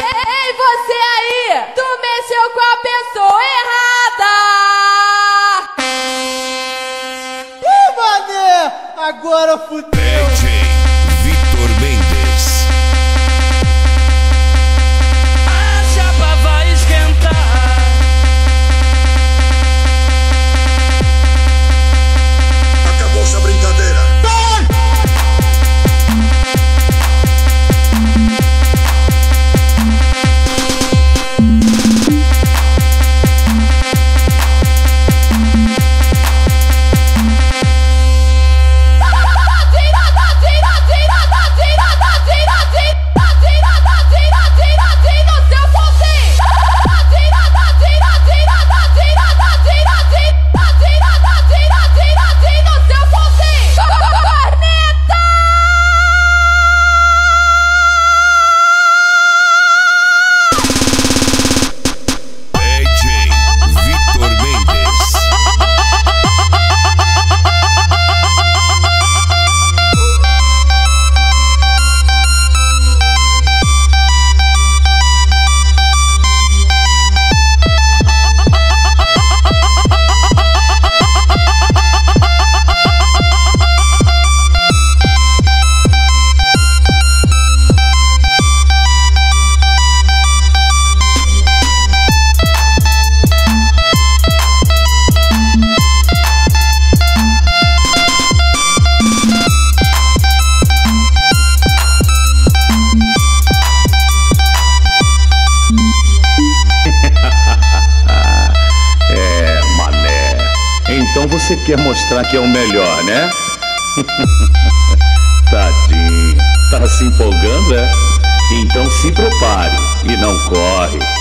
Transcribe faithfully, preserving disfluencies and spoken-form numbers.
Ei, você aí, tu mexeu com a pessoa errada. Ih, mané, agora fudeu. D J Vitor Mendes. A chapa vai esquentar. Acabou-se a brincadeira. Então você quer mostrar que é o melhor, né? Tadinho, tá se empolgando, é? Então se prepare e não corre.